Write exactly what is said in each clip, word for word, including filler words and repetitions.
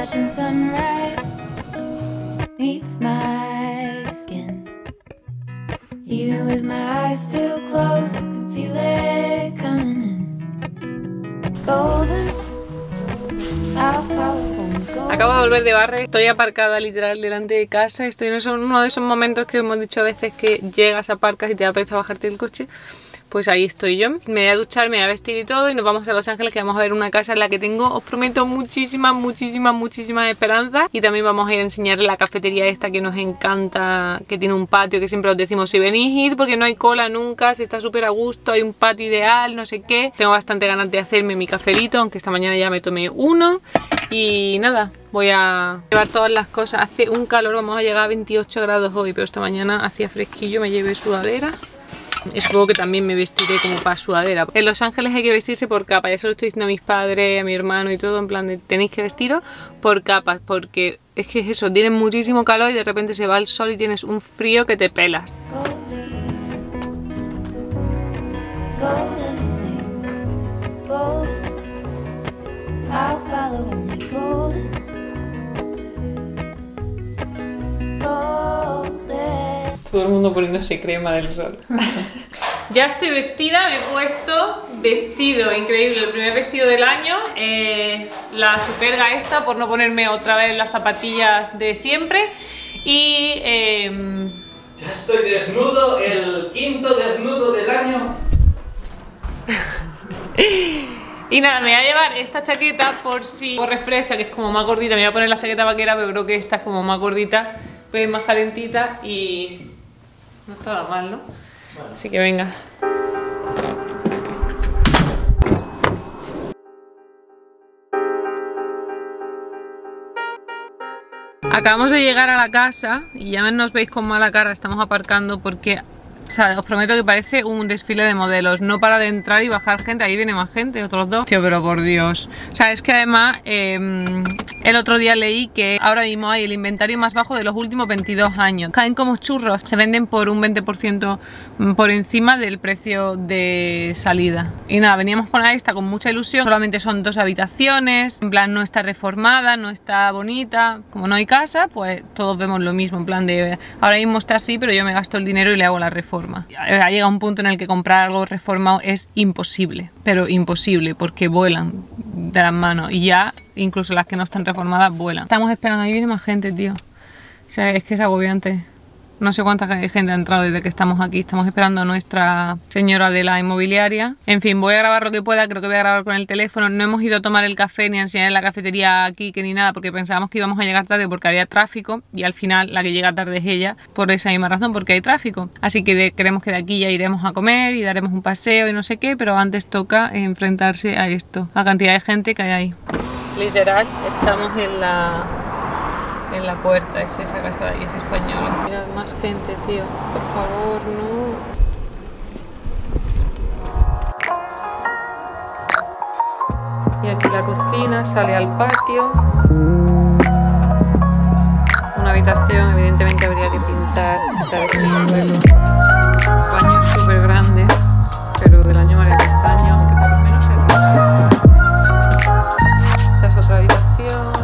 watching sunrise meets my skin. Even with my eyes still closed, I can feel it coming in. Golden, I'll follow. Acabo de volver de Barre, estoy aparcada literal delante de casa. Estoy en uno de esos momentos que hemos dicho a veces que llegas, aparcas y te da pereza bajarte del coche. Pues ahí estoy yo. Me voy a duchar, me voy a vestir y todo y nos vamos a Los Ángeles, que vamos a ver una casa en la que tengo, os prometo, muchísimas, muchísimas, muchísimas esperanzas. Y también vamos a ir a enseñar la cafetería esta que nos encanta, que tiene un patio, que siempre os decimos, si venís, id porque no hay cola nunca, se está súper a gusto, hay un patio ideal, no sé qué. Tengo bastante ganas de hacerme mi cafelito, aunque esta mañana ya me tomé uno. Y nada, voy a llevar todas las cosas. Hace un calor, vamos a llegar a veintiocho grados hoy, pero esta mañana hacía fresquillo, me llevé sudadera. Y supongo que también me vestiré como para sudadera. En Los Ángeles hay que vestirse por capas. Ya se lo estoy diciendo a mis padres, a mi hermano y todo, en plan de tenéis que vestiros por capas, porque es que es eso, tienen muchísimo calor y de repente se va el sol y tienes un frío que te pelas. Todo el mundo poniéndose crema del sol. Ya estoy vestida, me he puesto vestido increíble, el primer vestido del año, eh, la superga esta por no ponerme otra vez las zapatillas de siempre y... Eh, ya estoy desnudo, el quinto desnudo del año. Y nada, me voy a llevar esta chaqueta por si refresca, que es como más gordita. Me voy a poner la chaqueta vaquera, pero creo que esta es como más gordita, pues más calentita y no está nada mal, ¿no? Bueno. Así que venga. Acabamos de llegar a la casa y ya nos veis con mala cara, estamos aparcando porque... O sea, os prometo que parece un desfile de modelos. No para de entrar y bajar gente. Ahí viene más gente, otros dos. Tío, pero por Dios. O sea, es que además eh, el otro día leí que ahora mismo hay el inventario más bajo de los últimos veintidós años. Caen como churros. Se venden por un veinte por ciento por encima del precio de salida. Y nada, veníamos con esta con mucha ilusión. Solamente son dos habitaciones. En plan, no está reformada, no está bonita. Como no hay casa, pues todos vemos lo mismo. En plan de, ahora mismo está así, pero yo me gasto el dinero y le hago la reforma. Ha llegado un punto en el que comprar algo reformado es imposible, pero imposible, porque vuelan de las manos y ya incluso las que no están reformadas vuelan. Estamos esperando, ahí viene más gente, tío. O sea, es que es agobiante. No sé cuánta gente ha entrado desde que estamos aquí. Estamos esperando a nuestra señora de la inmobiliaria. En fin, voy a grabar lo que pueda. Creo que voy a grabar con el teléfono. No hemos ido a tomar el café ni a enseñar en la cafetería aquí, que ni nada, porque pensábamos que íbamos a llegar tarde porque había tráfico. Y al final la que llega tarde es ella, por esa misma razón, porque hay tráfico. Así que de, creemos que de aquí ya iremos a comer y daremos un paseo y no sé qué. Pero antes toca enfrentarse a esto, a la cantidad de gente que hay ahí. Literal, estamos en la... en la puerta, es esa casa de ahí, es española. Mirad, más gente, tío, por favor, no. Y aquí la cocina, sale al patio. Una habitación, evidentemente habría que pintar, baños súper grandes, pero del año María Castaño, aunque por lo menos es rosa. Esta es otra habitación.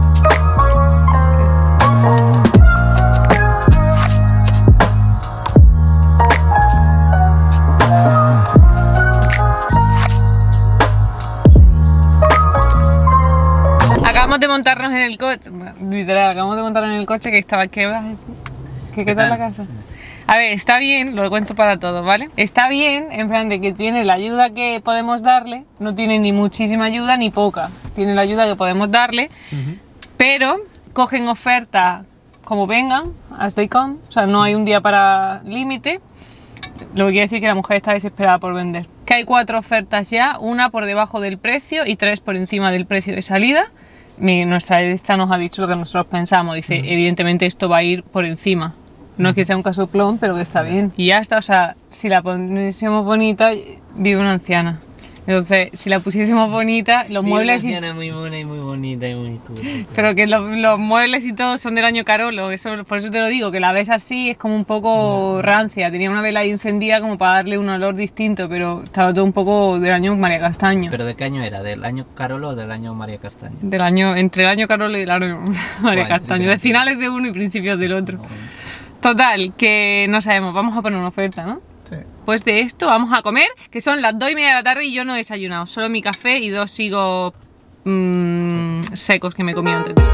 Acabamos de montarnos en el coche, literal, acabamos de montarnos en el coche que estaba, ¿qué vas a decir? ¿Qué, qué tal la casa? A ver, está bien, lo cuento para todos, ¿vale? Está bien, en plan de que tiene la ayuda que podemos darle, no tiene ni muchísima ayuda ni poca, tiene la ayuda que podemos darle, uh-huh. Pero cogen oferta como vengan, as they come, o sea, no hay un día para límite, lo que quiere decir que la mujer está desesperada por vender. Que hay cuatro ofertas ya, una por debajo del precio y tres por encima del precio de salida. Mi, nuestra edista nos ha dicho lo que nosotros pensamos, dice, mm. evidentemente esto va a ir por encima. No es que sea un casoplón, pero que está bien. Y ya está, o sea, si la poniésemos bonita, vive una anciana. Entonces, si la pusiésemos bonita, los Mi muebles y... es muy buena y muy bonita y muy cool. Pero que los, los muebles y todo son del año Carolo, eso, por eso te lo digo, que la ves así es como un poco rancia. Tenía una vela ahí encendida como para darle un olor distinto, pero estaba todo un poco del año María Castaño. ¿Pero de qué año era? ¿Del año Carolo o del año María Castaño? Del año, entre el año Carolo y el año María Bueno, Castaño, de finales de uno y principios del otro. Total, que no sabemos, vamos a poner una oferta, ¿no? Sí. Pues de esto vamos a comer, que son las dos y media de la tarde y yo no he desayunado, solo mi café y dos higos mmm, sí. secos que me comí antes de eso.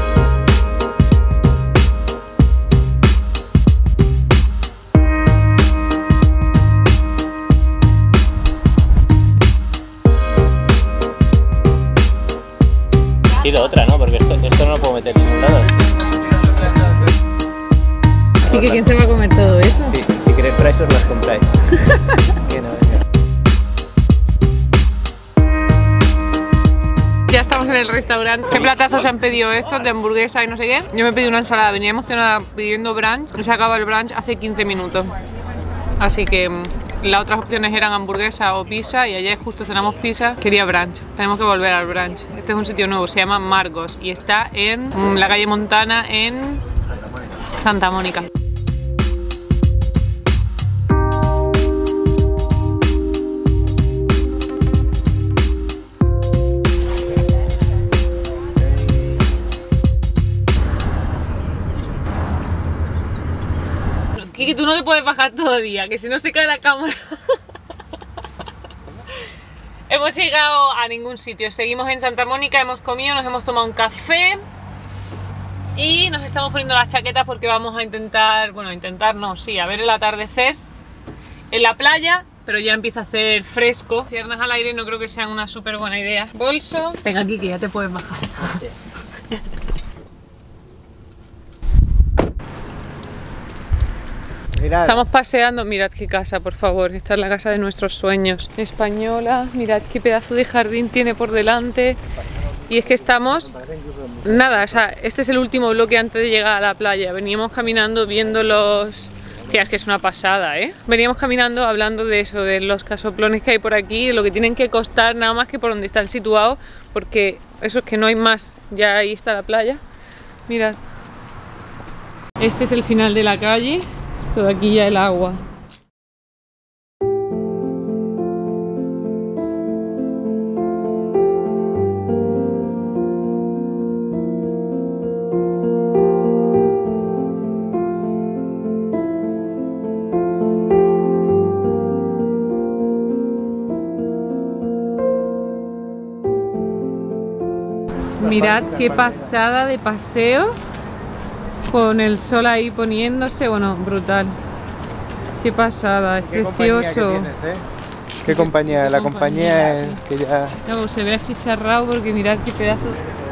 Pido otra, ¿no? Porque esto, esto no lo puedo meter en ningún lado. ¿Y que quién se va a comer todo eso? Sí, si queréis fries os las compráis. Que no, venga. Ya estamos en el restaurante. ¿Qué platazos se han pedido estos de hamburguesa y no sé qué? Yo me pedí una ensalada, venía emocionada pidiendo brunch y se acaba el brunch hace quince minutos. Así que las otras opciones eran hamburguesa o pizza y ayer justo cenamos pizza, quería brunch. Tenemos que volver al brunch. Este es un sitio nuevo, se llama Margos y está en la calle Montana en Santa Mónica. Kiki, tú no te puedes bajar todavía, que si no se cae la cámara. Hemos llegado a ningún sitio, seguimos en Santa Mónica, hemos comido, nos hemos tomado un café y nos estamos poniendo las chaquetas porque vamos a intentar, bueno, a intentar no, sí, a ver el atardecer en la playa, pero ya empieza a hacer fresco. Piernas al aire no creo que sean una súper buena idea. Bolso. Venga, Kiki, ya te puedes bajar. Mirad. Estamos paseando, mirad qué casa, por favor, esta es la casa de nuestros sueños. Española, mirad qué pedazo de jardín tiene por delante. Y es que estamos, nada, o sea, este es el último bloque antes de llegar a la playa. Veníamos caminando viendo los... Que es que es una pasada, ¿eh? Veníamos caminando hablando de eso, de los casoplones que hay por aquí, de lo que tienen que costar nada más que por donde están situados, porque eso es que no hay más, ya ahí está la playa. Mirad. Este es el final de la calle. Todo aquí ya el agua. Mirad qué pasada de paseo. Con el sol ahí poniéndose, bueno, brutal. Qué pasada, es ¿Qué precioso. compañía que tienes, eh? ¿Qué compañía? La compañía es que ya... No, se ve achicharrado porque mirad qué pedazo.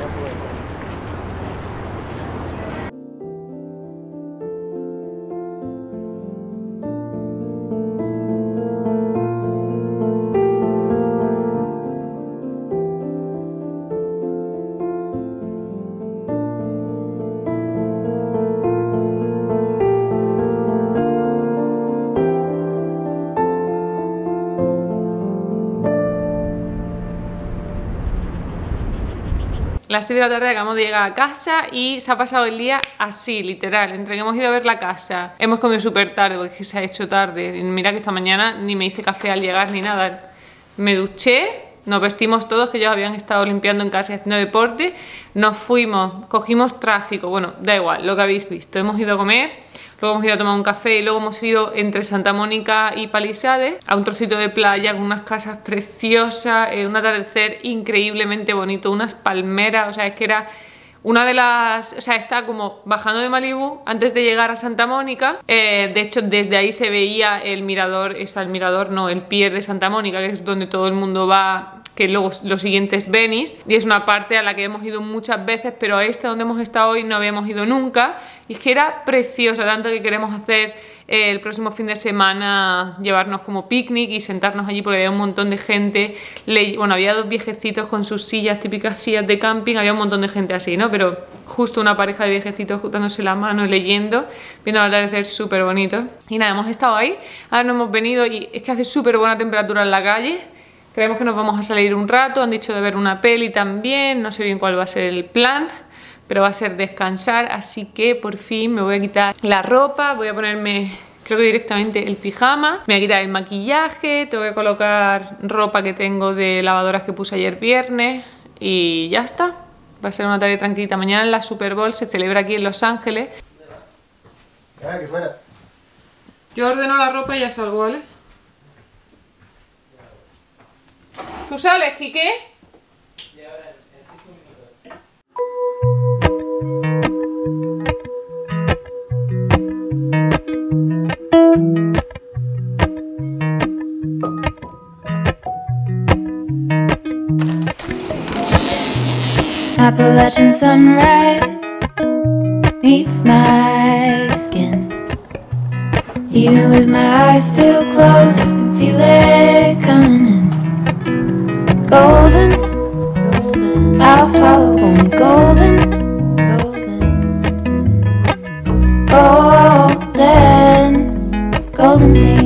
A las seis de la tarde acabamos de llegar a casa y se ha pasado el día así, literal. Entre que hemos ido a ver la casa, hemos comido súper tarde porque es que se ha hecho tarde. Y mira que esta mañana ni me hice café al llegar ni nada. Me duché, nos vestimos todos, que ellos habían estado limpiando en casa y haciendo deporte. Nos fuimos, cogimos tráfico, bueno, da igual, lo que habéis visto. Hemos ido a comer, luego hemos ido a tomar un café y luego hemos ido entre Santa Mónica y Palisades a un trocito de playa con unas casas preciosas, eh, un atardecer increíblemente bonito, unas palmeras, o sea, es que era una de las... O sea, está como bajando de Malibú antes de llegar a Santa Mónica. Eh, de hecho, desde ahí se veía el mirador, o sea, el mirador no, el pier de Santa Mónica, que es donde todo el mundo va, que luego lo siguiente es Venice, y es una parte a la que hemos ido muchas veces, pero a esta donde hemos estado hoy no habíamos ido nunca, y que era preciosa, tanto que queremos hacer eh, el próximo fin de semana, llevarnos como picnic y sentarnos allí porque había un montón de gente. Le, bueno, había dos viejecitos con sus sillas, típicas sillas de camping, había un montón de gente así, ¿no? Pero justo una pareja de viejecitos dándose la mano y leyendo, viendo el atardecer súper bonito. Y nada, hemos estado ahí, ahora nos hemos venido y es que hace súper buena temperatura en la calle. Creemos que nos vamos a salir un rato, han dicho de ver una peli también, no sé bien cuál va a ser el plan, pero va a ser descansar, así que por fin me voy a quitar la ropa, voy a ponerme, creo que directamente el pijama, me voy a quitar el maquillaje, tengo que colocar ropa que tengo de lavadoras que puse ayer viernes y ya está. Va a ser una tarde tranquilita. Mañana la Super Bowl se celebra aquí en Los Ángeles. Ah, que fuera. Yo ordeno la ropa y ya salgo, ¿vale? ¿Tú sales, Quique? Appalachian sunrise meets my skin. Even with my eyes still closed, I can feel it coming in. Golden, golden, I'll follow only golden, golden, golden, golden things.